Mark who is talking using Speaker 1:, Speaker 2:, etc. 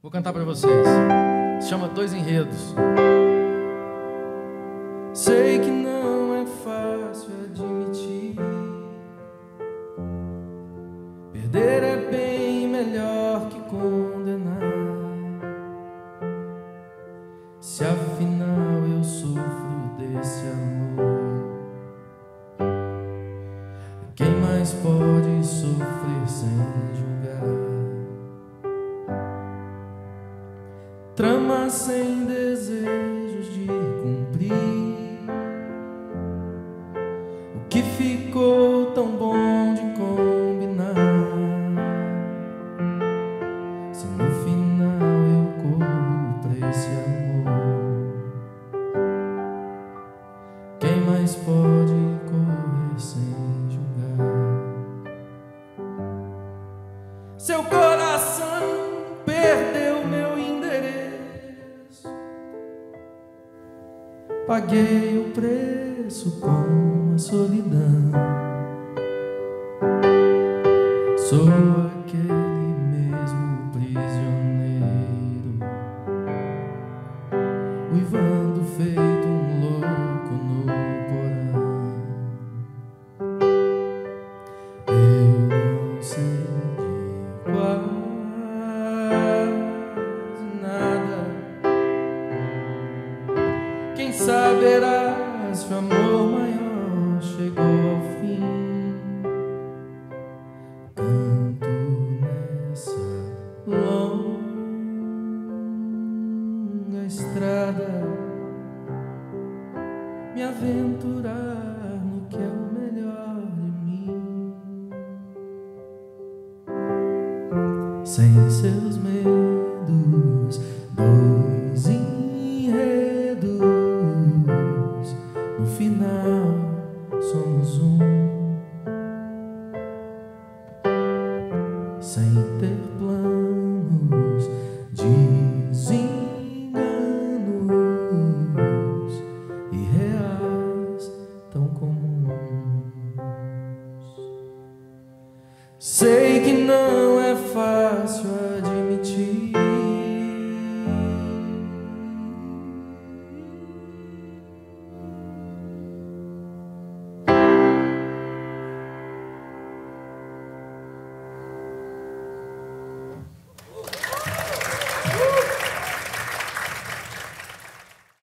Speaker 1: Vou cantar para vocês. Se chama Dois Enredos. Sei que não é fácil admitir, perder é bem melhor que condenar. Se afinal eu sofro desse amor, quem mais pode sofrer sem julgar? Trama sem desejos de cumprir o que ficou tão bom de combinar. Se no final eu corro pra esse amor, quem mais pode correr sem julgar? Seu coração perdeu meu endereço, paguei o preço com a solidão. Sou aquele mesmo prisioneiro, uivando feito um louco no porão. Eu não sei de quase nada, quem saberá se o amor maior chegou ao fim. Canto nessa longa estrada, me aventurar no que é o melhor de mim, sem seus medos. Dois enredos, no final somos um, sem ter planos, desenganos irreais tão comuns. Sei que não é fácil